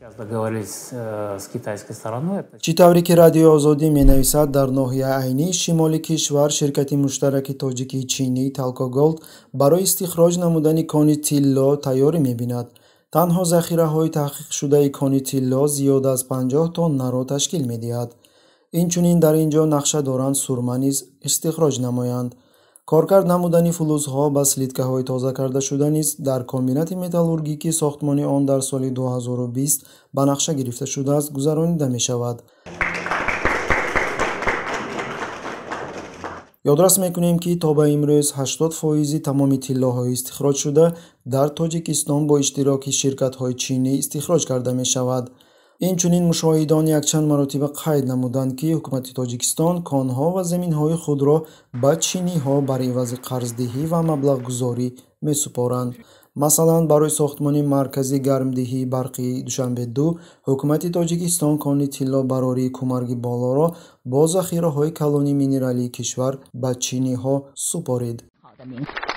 чӣ тавре ки Радиои Озодӣ менависад, дар ноҳияи айнии шимолии кишвар ширкати муштараки тоҷики-чинӣ Talcogold барои истихроҷ намудани кони тилло тайёрӣ мебинад. Танҳо захираҳои таҳқиқшудаи кони тилло зиёда аз 50 тоннаро ташкил медиҳад. Инчунин дар ин ҷо нақша доранд сурма низ истихроҷ намоянд. Коркард намудани фулузҳо ба слиткаҳои тозакардашуда низ дар комбинати металлургикии сохтмони он дар соли 2020 ба нақша гирифта шудааст гузаронида мешавад. ёдрас мекунем ки то ба имрӯз 80% тамоми тиллоҳои истихроҷшуда дар Тоҷикистон бо иштироки ширкатҳои чинӣ истихроҷ карда мешавад. Инчунин мушоҳидон якчанд маротиба қайд намуданд ки ҳукумати Тоҷикистон конҳо ва заминҳои худро ба чиниҳо бар ивази қарздиҳӣ ва маблағгузорӣ месупоранд. Масалан, барои сохтмони маркази гармдиҳии барқии Душанбе-2 ҳукумати Тоҷикистон кони тилло барории кумарги болоро бо захираҳои калони минералии кишвар ба чиниҳо супорид.